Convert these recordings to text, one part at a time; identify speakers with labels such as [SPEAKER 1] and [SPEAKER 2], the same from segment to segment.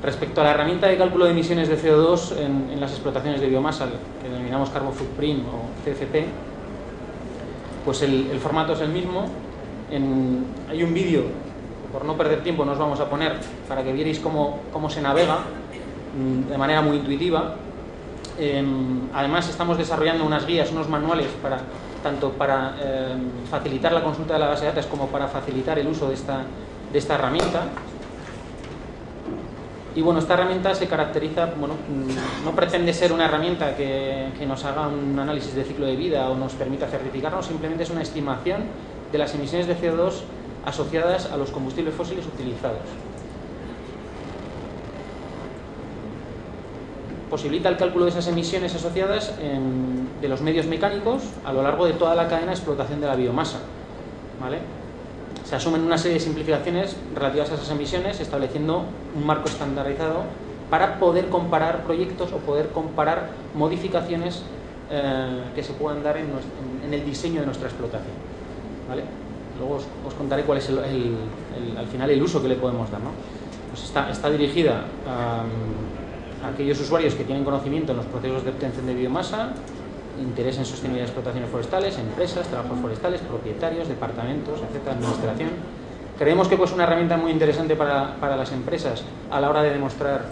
[SPEAKER 1] Respecto a la herramienta de cálculo de emisiones de CO2 en las explotaciones de biomasa, que denominamos Carbon Footprint o CFP, pues el formato es el mismo. Hay un vídeo, por no perder tiempo no os vamos a poner, para que vierais cómo se navega de manera muy intuitiva. Además estamos desarrollando unas guías, unos manuales, tanto para facilitar la consulta de la base de datos como para facilitar el uso de esta herramienta. Y bueno, esta herramienta se caracteriza, bueno, no pretende ser una herramienta que nos haga un análisis de ciclo de vida o nos permita certificarnos, simplemente es una estimación de las emisiones de CO2 asociadas a los combustibles fósiles utilizados. Posibilita el cálculo de esas emisiones asociadas de los medios mecánicos a lo largo de toda la cadena de explotación de la biomasa, ¿vale? Se asumen una serie de simplificaciones relativas a esas emisiones, estableciendo un marco estandarizado para poder comparar proyectos o poder comparar modificaciones que se puedan dar en el diseño de nuestra explotación, ¿vale? Luego os contaré cuál es al final el uso que le podemos dar, ¿no? Pues está dirigida a aquellos usuarios que tienen conocimiento en los procesos de obtención de biomasa, interés en sostenibilidad de explotaciones forestales, empresas, trabajos forestales, propietarios, departamentos, etcétera, administración. Creemos que es una herramienta muy interesante para las empresas a la hora de demostrar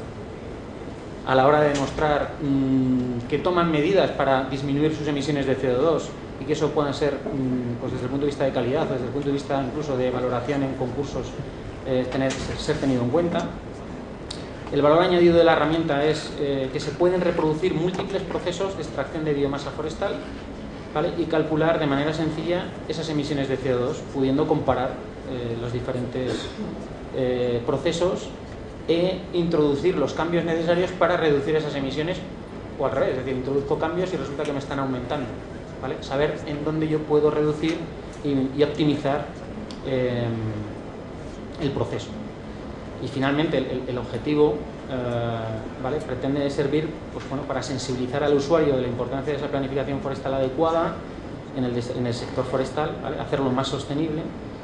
[SPEAKER 1] que toman medidas para disminuir sus emisiones de CO2 y que eso pueda ser, pues desde el punto de vista de calidad o desde el punto de vista incluso de valoración en concursos, ser tenido en cuenta. El valor añadido de la herramienta es que se pueden reproducir múltiples procesos de extracción de biomasa forestal, ¿vale? Y calcular de manera sencilla esas emisiones de CO2, pudiendo comparar los diferentes procesos e introducir los cambios necesarios para reducir esas emisiones, o al revés, es decir, introduzco cambios y resulta que me están aumentando, ¿vale? Saber en dónde yo puedo reducir y optimizar el proceso. Y finalmente el objetivo ¿vale? pretende servir, pues, bueno, para sensibilizar al usuario de la importancia de esa planificación forestal adecuada en el sector forestal, ¿vale? Hacerlo más sostenible,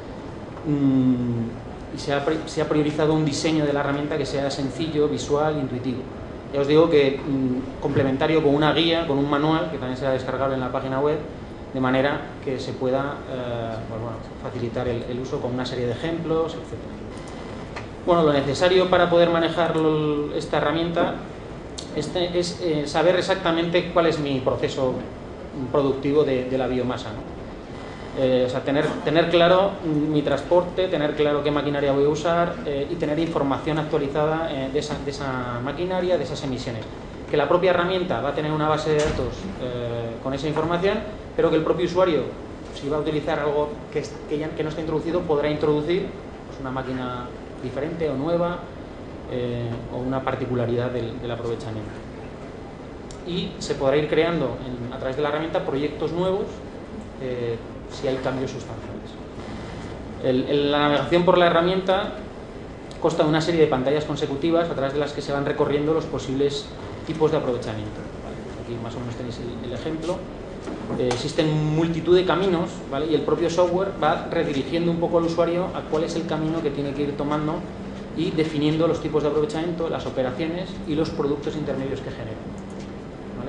[SPEAKER 1] y se ha priorizado un diseño de la herramienta que sea sencillo, visual, intuitivo. Ya os digo que complementario con una guía, con un manual que también será descargable en la página web, de manera que se pueda pues, bueno, facilitar el uso con una serie de ejemplos, etc. Bueno, lo necesario para poder manejar esta herramienta es saber exactamente cuál es mi proceso productivo de la biomasa, ¿no? O sea, tener claro mi transporte, tener claro qué maquinaria voy a usar y tener información actualizada de esa maquinaria, de esas emisiones. Que la propia herramienta va a tener una base de datos con esa información, pero que el propio usuario, si va a utilizar algo que no está introducido, podrá introducir pues, una máquina diferente o nueva o una particularidad del aprovechamiento. Y se podrá ir creando a través de la herramienta proyectos nuevos si hay cambios sustanciales. La navegación por la herramienta consta de una serie de pantallas consecutivas a través de las que se van recorriendo los posibles tipos de aprovechamiento, ¿vale? Aquí más o menos tenéis el ejemplo. Existen multitud de caminos, ¿vale? Y el propio software va redirigiendo un poco al usuario a cuál es el camino que tiene que ir tomando y definiendo los tipos de aprovechamiento, las operaciones y los productos intermedios que generan, ¿vale?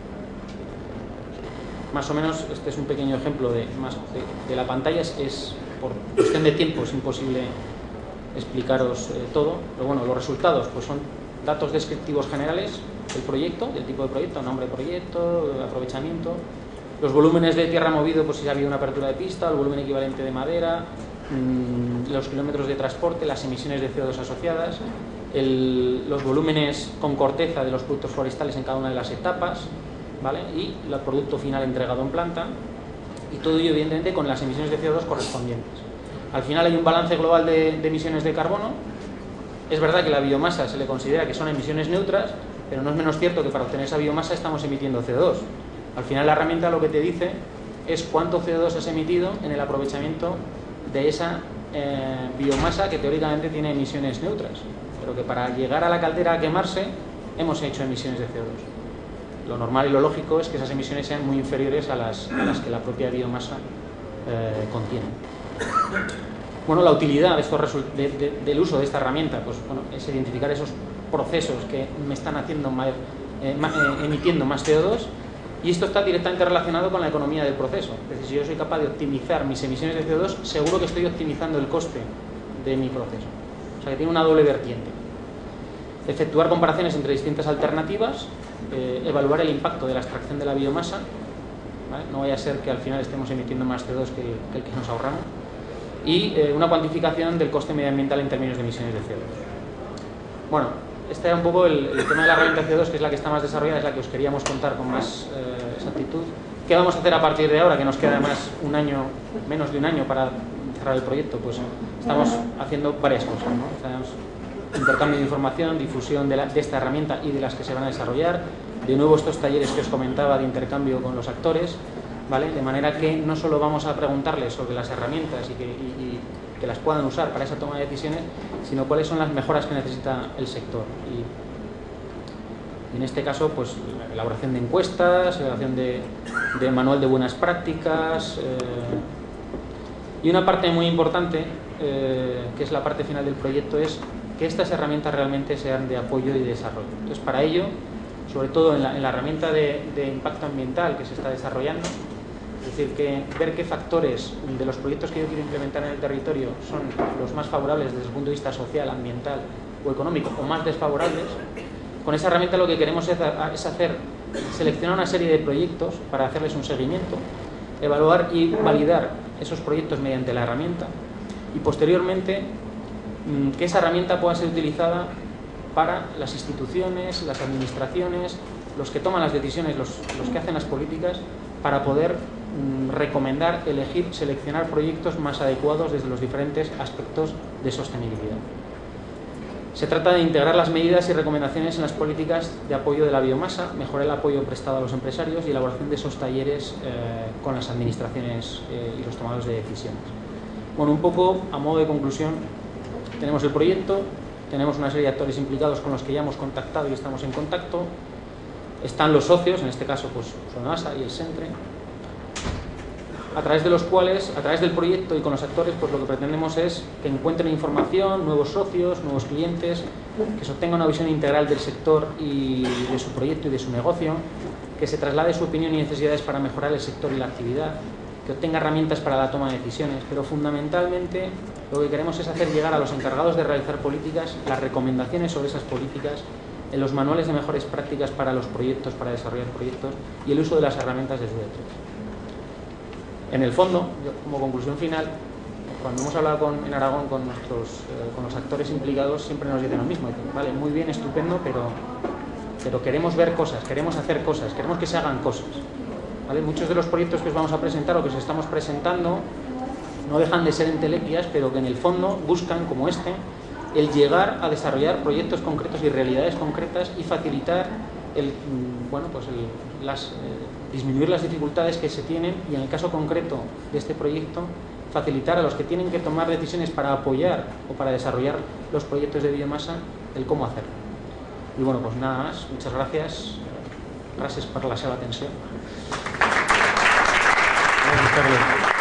[SPEAKER 1] Más o menos este es un pequeño ejemplo de la pantalla. Es por cuestión de tiempo es imposible explicaros todo, pero bueno, los resultados pues son datos descriptivos generales del proyecto, del tipo de proyecto, nombre de proyecto, aprovechamiento, los volúmenes de tierra movido, pues si ha habido una apertura de pista, el volumen equivalente de madera, los kilómetros de transporte, las emisiones de CO2 asociadas, los volúmenes con corteza de los productos forestales en cada una de las etapas, ¿vale? Y el producto final entregado en planta, y todo ello evidentemente con las emisiones de CO2 correspondientes. Al final hay un balance global de emisiones de carbono. Es verdad que la biomasa se le considera que son emisiones neutras, pero no es menos cierto que para obtener esa biomasa estamos emitiendo CO2. Al final la herramienta lo que te dice es cuánto CO2 has emitido en el aprovechamiento de esa biomasa que teóricamente tiene emisiones neutras, pero que para llegar a la caldera a quemarse hemos hecho emisiones de CO2. Lo normal y lo lógico es que esas emisiones sean muy inferiores a las que la propia biomasa contiene. Bueno, la utilidad del uso de esta herramienta pues, bueno, es identificar esos procesos que me están emitiendo más CO2, y esto está directamente relacionado con la economía del proceso. Es decir, si yo soy capaz de optimizar mis emisiones de CO2, seguro que estoy optimizando el coste de mi proceso. O sea que tiene una doble vertiente. Efectuar comparaciones entre distintas alternativas, evaluar el impacto de la extracción de la biomasa, ¿vale? No vaya a ser que al final estemos emitiendo más CO2 que el que nos ahorramos, y una cuantificación del coste medioambiental en términos de emisiones de CO2. Bueno, este era un poco el tema de la herramienta CO2, que es la que está más desarrollada, es la que os queríamos contar con más exactitud. ¿Qué vamos a hacer a partir de ahora, que nos queda además un año, menos de un año para cerrar el proyecto? Pues estamos haciendo varias cosas, ¿no? Estamos intercambio de información, difusión de esta herramienta y de las que se van a desarrollar, de nuevo estos talleres que os comentaba de intercambio con los actores, ¿vale? De manera que no solo vamos a preguntarles sobre las herramientas y que las puedan usar para esa toma de decisiones, sino cuáles son las mejoras que necesita el sector. Y en este caso, pues la elaboración de encuestas, elaboración de manual de buenas prácticas, y una parte muy importante, que es la parte final del proyecto, es que estas herramientas realmente sean de apoyo y de desarrollo. Entonces, para ello, sobre todo en la herramienta de impacto ambiental que se está desarrollando, es decir, ver qué factores de los proyectos que yo quiero implementar en el territorio son los más favorables desde el punto de vista social, ambiental o económico, o más desfavorables. Con esa herramienta lo que queremos es seleccionar una serie de proyectos para hacerles un seguimiento, evaluar y validar esos proyectos mediante la herramienta, y posteriormente que esa herramienta pueda ser utilizada para las instituciones, las administraciones, los que toman las decisiones, los que hacen las políticas, para poder recomendar, elegir, seleccionar proyectos más adecuados desde los diferentes aspectos de sostenibilidad. Se trata de integrar las medidas y recomendaciones en las políticas de apoyo de la biomasa, mejorar el apoyo prestado a los empresarios y elaboración de esos talleres con las administraciones y los tomadores de decisiones. Bueno, un poco a modo de conclusión, tenemos el proyecto, tenemos una serie de actores implicados con los que ya hemos contactado y estamos en contacto, están los socios, en este caso pues Sonasa y el Centre, a través de los cuales, a través del proyecto y con los actores, pues lo que pretendemos es que encuentren información, nuevos socios, nuevos clientes, que se obtenga una visión integral del sector y de su proyecto y de su negocio, que se traslade su opinión y necesidades para mejorar el sector y la actividad, que obtenga herramientas para la toma de decisiones, pero fundamentalmente lo que queremos es hacer llegar a los encargados de realizar políticas las recomendaciones sobre esas políticas en los manuales de mejores prácticas para los proyectos, para desarrollar proyectos, y el uso de las herramientas de SUDE3. En el fondo, yo, como conclusión final, cuando hemos hablado en Aragón con los actores implicados, siempre nos dicen lo mismo: vale, muy bien, estupendo, pero queremos ver cosas, queremos hacer cosas, queremos que se hagan cosas, ¿vale? Muchos de los proyectos que os vamos a presentar o que os estamos presentando no dejan de ser entelequias, pero que en el fondo buscan, como este, el llegar a desarrollar proyectos concretos y realidades concretas y facilitar disminuir las dificultades que se tienen, y en el caso concreto de este proyecto, facilitar a los que tienen que tomar decisiones para apoyar o para desarrollar los proyectos de biomasa el cómo hacerlo. Y bueno, pues nada más, muchas gracias. Gracias por la seva atenció. Buenas tardes.